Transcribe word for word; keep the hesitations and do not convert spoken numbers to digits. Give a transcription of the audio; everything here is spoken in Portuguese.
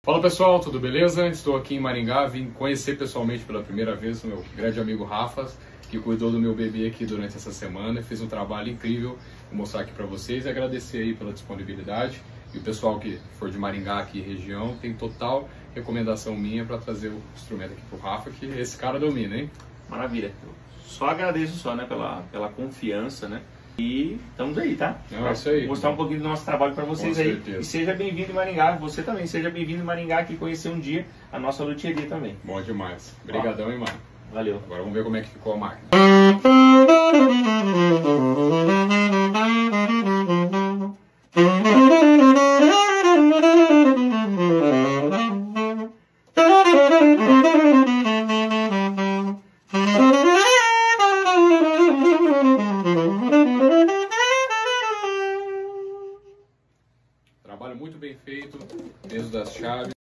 Fala pessoal, tudo beleza? Estou aqui em Maringá, vim conhecer pessoalmente pela primeira vez o meu grande amigo Rafa, que cuidou do meu bebê aqui durante essa semana, fez um trabalho incrível, vou mostrar aqui para vocês e agradecer aí pela disponibilidade. E o pessoal que for de Maringá aqui região, tem total recomendação minha para trazer o instrumento aqui pro Rafa, que esse cara domina, hein? Maravilha. Só agradeço só, né, pela, pela confiança, né? E estamos aí, tá? Não, é isso aí. Mostrar um pouquinho do nosso trabalho para vocês Com aí. certeza. E seja bem-vindo em Maringá. Você também, seja bem-vindo em Maringá aqui conhecer um dia a nossa luthieria também. Bom demais. Obrigadão, hein, mano? Valeu. Agora vamos ver como é que ficou a máquina.